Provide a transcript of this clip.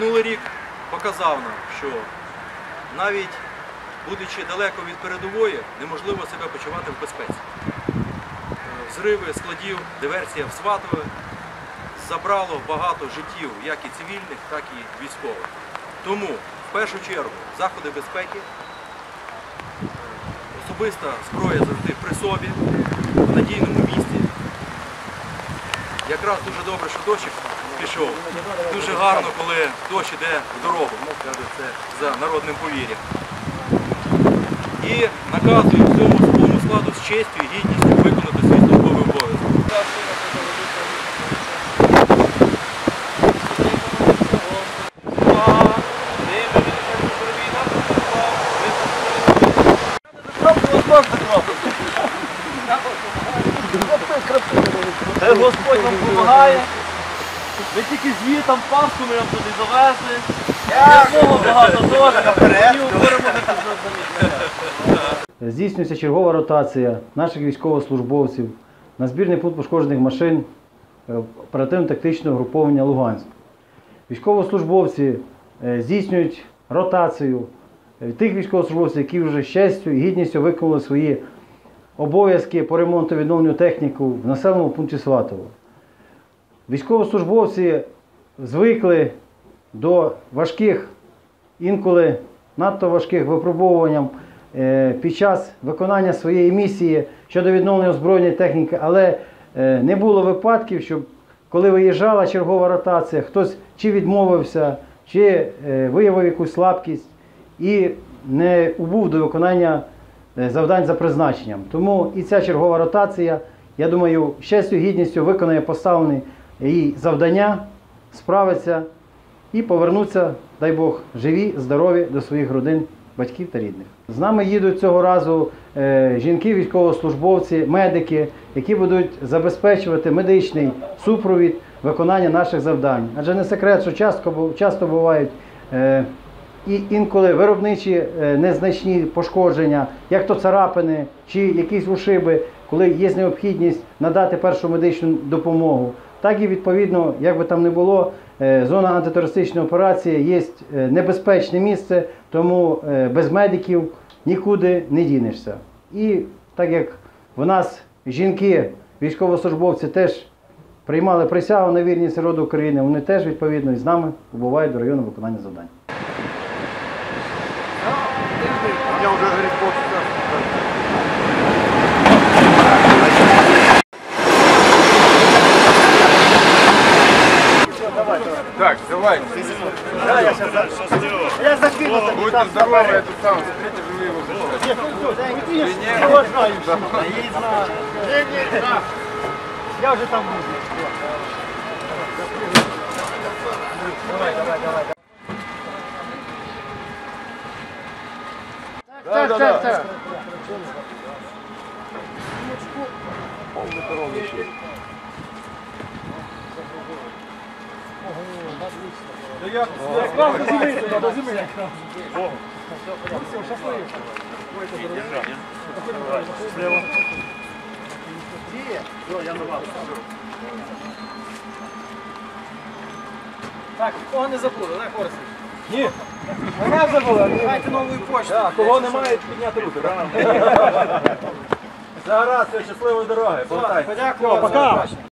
Минулий рік показав нам, що навіть будучи далеко від передової, неможливо себе почувати в безпеці. Взриви складів, диверсія в Сватове забрало багато життів, як і цивільних, так і військових. Тому, в першу чергу, заходи безпеки, особиста зброя завжди при собі, в надійному місці. Якраз дуже добре, що дощик пішов. Дуже гарно, коли дощ іде в дорогу, це за народним повір'ям. І наказую всьому особовому складу з честю і гідністю виконати свій службовий обов'язок. Господь нам допомагає. Ми тільки звітом Пасху ми нам туди завезли. Багато Здійснюється чергова ротація наших військовослужбовців на збірний пункт пошкоджених машин оперативно-тактичного груповання «Луганськ». Військовослужбовці здійснюють ротацію тих військовослужбовців, які вже з честю і гідністю виконали свої обов'язки по ремонту і відновленню техніки в населеному пункті Сватово. Військовослужбовці звикли до важких, інколи надто важких випробовувань під час виконання своєї місії щодо відновлення озброєння техніки, але не було випадків, щоб коли виїжджала чергова ротація, хтось чи відмовився, чи виявив якусь слабкість і не убув до виконання завдань за призначенням. Тому і ця чергова ротація, я думаю, з честю і гідністю виконає поставлені їй завдання, справиться і повернуться, дай Бог, живі, здорові до своїх родин, батьків та рідних. З нами їдуть цього разу жінки, військовослужбовці, медики, які будуть забезпечувати медичний супровід виконання наших завдань. Адже не секрет, що часто бувають і інколи виробничі незначні пошкодження, як то царапини чи якісь ушиби, коли є необхідність надати першу медичну допомогу. Так і відповідно, як би там не було, зона антитерористичної операції є небезпечне місце, тому без медиків нікуди не дінешся. І так як в нас жінки, військовослужбовці теж приймали присягу на вірність народу України, вони теж відповідно з нами побувають до району виконання завдань. Я уже говорит полчаса. Так, давай. Да, я сейчас закину. Будьте здоровы, я тут сам, смотрите, живые его. Я уже там буду. Давай. Так. До зими. Так, кого не забули, не Хорсі? Ні. Мене забули, давайте нову почту. Кого немає, підняти руки. Зараз, щасливої дороги. Подякую. Пока.